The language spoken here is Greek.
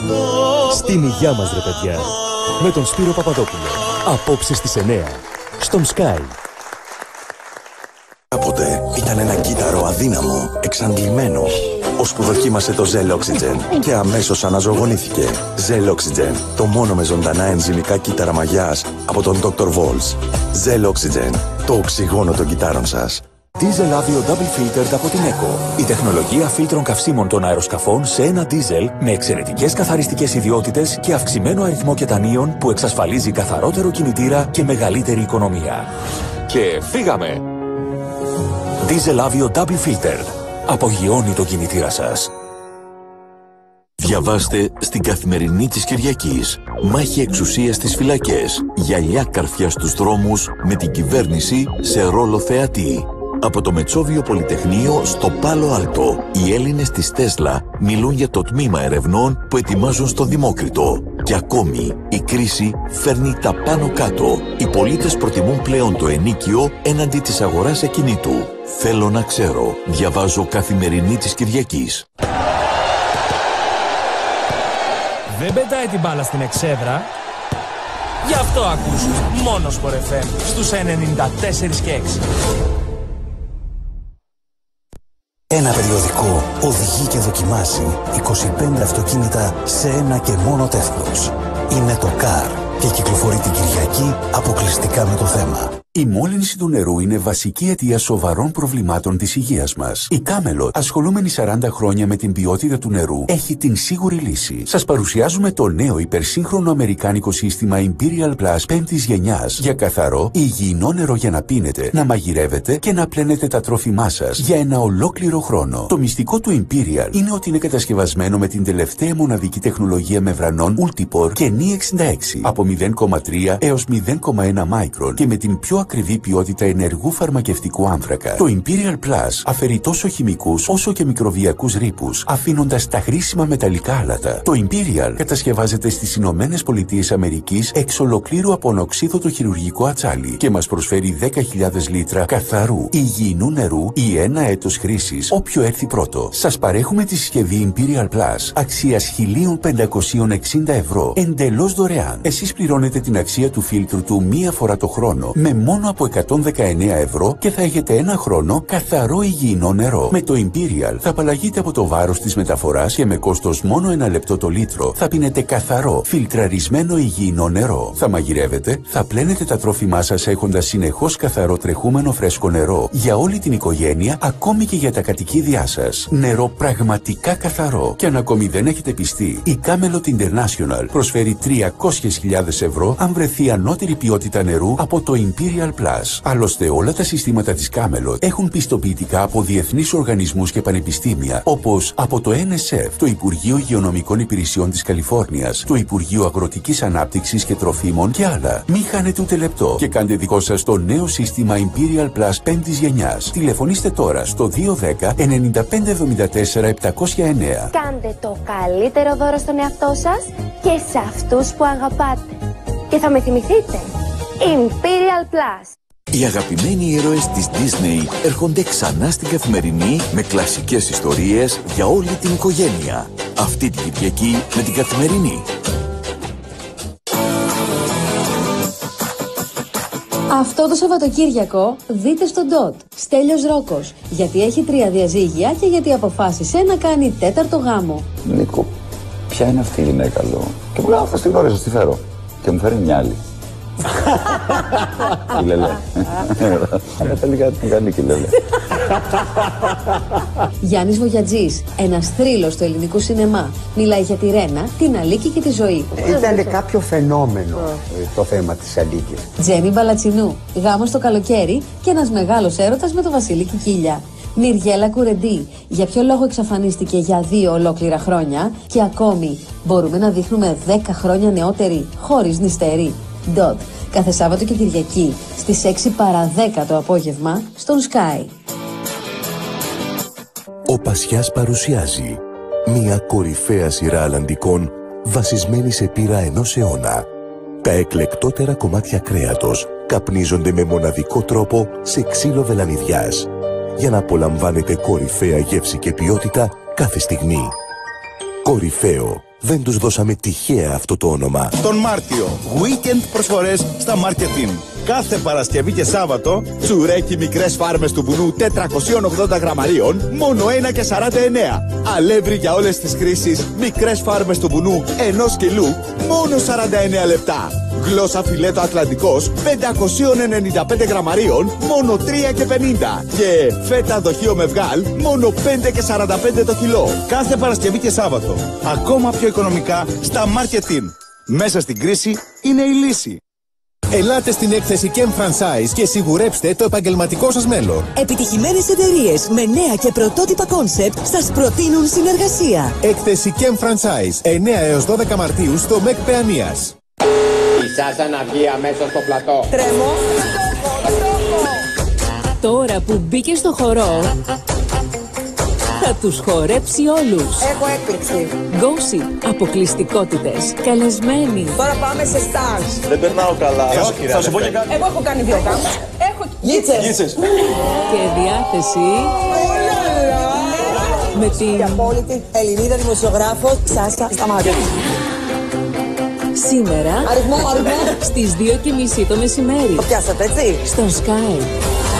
Στην υγειά μας, ρε παιδιά. Με τον Σπύρο Παπαδόπουλο. Απόψε στις 9. Στον Sky. Κάποτε ήταν ένα κύτταρο αδύναμο, εξαντλημένο, ώσπου δοκίμασε το Zell Oxygen και αμέσως αναζωογονήθηκε. Zell Oxygen, το μόνο με ζωντανά ενζυμικά κύτταρα μαγιάς από τον Dr. Walls. Zell Oxygen, το οξυγόνο των κυττάρων σας. Diesel Avio Double Filtered από την ECO. Η τεχνολογία φίλτρων καυσίμων των αεροσκαφών σε ένα diesel με εξαιρετικές καθαριστικές ιδιότητες και αυξημένο αριθμό κετανίων που εξασφαλίζει καθαρότερο κινητήρα και μεγαλύτερη οικονομία. Και φύγαμε! Diesel Avio Double Filtered. Απογειώνει το κινητήρα σας. Διαβάστε στην Καθημερινή της Κυριακής. Μάχη εξουσίας στις φυλακές. Γυαλιά καρφιά στους δρόμους με την κυβέρνηση σε ρόλο θεατή. Από το Μετσόβιο Πολυτεχνείο στο Πάλο Άλτο, οι Έλληνες της Τέσλα μιλούν για το τμήμα ερευνών που ετοιμάζουν στο Δημόκριτο. Και ακόμη, η κρίση φέρνει τα πάνω κάτω. Οι πολίτες προτιμούν πλέον το ενίκιο έναντι της αγοράς ακινήτου. Θέλω να ξέρω. Διαβάζω Καθημερινή της Κυριακής. Δεν πετάει την μπάλα στην εξέδρα. Γι' αυτό ακούς μόνο Sport FM στους 94 και 6. Ένα περιοδικό οδηγεί και δοκιμάζει 25 αυτοκίνητα σε ένα και μόνο τεύχος. Είναι το CAR και κυκλοφορεί την Κυριακή αποκλειστικά με το θέμα. Η μόλυνση του νερού είναι βασική αιτία σοβαρών προβλημάτων της υγείας μας. Η Camelot, ασχολούμενη 40 χρόνια με την ποιότητα του νερού, έχει την σίγουρη λύση. Σας παρουσιάζουμε το νέο υπερσύγχρονο αμερικάνικο σύστημα Imperial Plus 5ης γενιάς για καθαρό, υγιεινό νερό για να πίνετε, να μαγειρεύετε και να πλένετε τα τρόφιμά σας για ένα ολόκληρο χρόνο. Το μυστικό του Imperial είναι ότι είναι κατασκευασμένο με την τελευταία μοναδική τεχνολογία μεμβρανών Ultipor και Ni 66 από 0,3 έως 0,1 μάικρον και με την πιο ακριβή ποιότητα ενεργού φαρμακευτικού άνθρακα. Το Imperial Plus αφαιρεί τόσο χημικούς όσο και μικροβιακούς ρήπους, αφήνοντας τα χρήσιμα μεταλλικά άλατα. Το Imperial κατασκευάζεται στις Ηνωμένες Πολιτείες Αμερικής εξ ολοκλήρου από ονοξίδωτο χειρουργικό ατσάλι και μας προσφέρει 10.000 λίτρα καθαρού υγιεινού νερού ή ένα έτος χρήσης όποιο έρθει πρώτο. Σας παρέχουμε τη συσκευή Imperial Plus αξίας 1.560 ευρώ εντελώς δωρεάν. Εσείς πληρώνετε την αξία του φίλτρου του μία φορά το χρόνο με μόνο από 119 ευρώ και θα έχετε ένα χρόνο καθαρό υγιεινό νερό. Με το Imperial θα απαλλαγείτε από το βάρος της μεταφοράς και με κόστος μόνο 1 λεπτό το λίτρο θα πίνετε καθαρό, φιλτραρισμένο υγιεινό νερό. Θα μαγειρεύετε, θα πλένετε τα τρόφιμά σας έχοντας συνεχώς καθαρό τρεχούμενο φρέσκο νερό για όλη την οικογένεια, ακόμη και για τα κατοικίδια σας. Νερό πραγματικά καθαρό. Και αν ακόμη δεν έχετε πιστεί, η Camelot International προσφέρει 300.000 ευρώ αν βρεθεί ανώτερη ποιότητα νερού από το Imperial Plus. Άλλωστε, όλα τα συστήματα της Camelot έχουν πιστοποιητικά από διεθνείς οργανισμούς και πανεπιστήμια, όπως από το NSF, το Υπουργείο Υγειονομικών Υπηρεσιών της Καλιφόρνιας, το Υπουργείο Αγροτικής Ανάπτυξης και Τροφίμων και άλλα. Μην χάνετε ούτε λεπτό και κάντε δικό σας το νέο σύστημα Imperial Plus 5ης γενιάς. Τηλεφωνήστε τώρα στο 210 9574 709. Κάντε το καλύτερο δώρο στον εαυτό σας και σε αυτούς που αγαπάτε. Και θα με θυμηθείτε. Imperial Plus. Οι αγαπημένοι ήρωες της Disney έρχονται ξανά στην Καθημερινή με κλασικές ιστορίες για όλη την οικογένεια. Αυτή την Κυριακή με την Καθημερινή. Αυτό το Σαββατοκύριακο δείτε στον DOT Στέλιος Ρόκος, γιατί έχει 3 διαζύγια και γιατί αποφάσισε να κάνει 4ο γάμο. Νίκο, ποια είναι αυτή η γυναίκα, λέω. Και μου λέει, θα στη γνώριζα, στη φέρω. Και μου φέρει μια άλλη. Η Λελέ. Αλλά τελικά την κάνει και η Λελέ. Γιάννης Βογιατζής, ένας θρύλος του ελληνικού σινεμά. Μιλάει για τη Ρένα, την Αλίκη και τη ζωή. Ήταν κάποιο φαινόμενο το θέμα της Αλίκης. Τζένι Μπαλατσινού, γάμος το καλοκαίρι και ένας μεγάλος έρωτας με το Βασίλη Κικίλια. Μυριέλα Κουρεντή, για ποιο λόγο εξαφανίστηκε για 2 ολόκληρα χρόνια και ακόμη μπορούμε να δείχνουμε 10 χρόνια νεότεροι χωρίς νηστέρι. DOT, κάθε Σάββατο και Κυριακή στις 6 παρά 10 το απόγευμα στον Sky. Ο Πασιάς παρουσιάζει μια κορυφαία σειρά αλλαντικών βασισμένη σε πείρα 1 αιώνα. Τα εκλεκτότερα κομμάτια κρέατος καπνίζονται με μοναδικό τρόπο σε ξύλο βελανιδιάς για να απολαμβάνετε κορυφαία γεύση και ποιότητα κάθε στιγμή. Κορυφαίο, δεν τους δώσαμε τυχαία αυτό το όνομα. Τον Μάρτιο, weekend προσφορές στα Marketing. Κάθε Παρασκευή και Σάββατο, τσουρέκι μικρές φάρμες του βουνού 480 γραμμαρίων, μόνο 1,49. Αλεύρι για όλες τις χρήσεις, μικρές φάρμες του βουνού 1 κιλού, μόνο 49 λεπτά. Γλώσσα φιλέτο Ατλαντικός 595 γραμμαρίων, μόνο 3,50. Και φέτα δοχείο με βγάλ, μόνο 5,45 το κιλό. Κάθε Παρασκευή και Σάββατο. Ακόμα πιο οικονομικά στα Marketing. Μέσα στην κρίση είναι η λύση. Ελάτε στην έκθεση Chem Franchise και σιγουρέψτε το επαγγελματικό σας μέλλον. Επιτυχημένες εταιρείες με νέα και πρωτότυπα κόνσεπτ σας προτείνουν συνεργασία. Έκθεση Chem Franchise 9 έως 12 Μαρτίου στο ΜΕΚ Παιανίας. Η Σάσα να βγει αμέσως στο πλατό. Τρέμω. Τώρα που μπήκε στο χορό, θα τους χορέψει όλους. Έχω έκπληξη. Gossip, αποκλειστικότητες, καλεσμένοι. Τώρα πάμε σε stars. Δεν περνάω καλά. Θα σου πω και κάτι. Εγώ έχω κάνει 2 γάμους. Έχω γίτσες. Και διάθεση. Με την και απόλυτη Ελληνίδα δημοσιογράφο Σάσα Σταμάτη. Σήμερα, αριθμό, στις 2:30 το μεσημέρι. Το πιάσατε, έτσι? Στον Sky.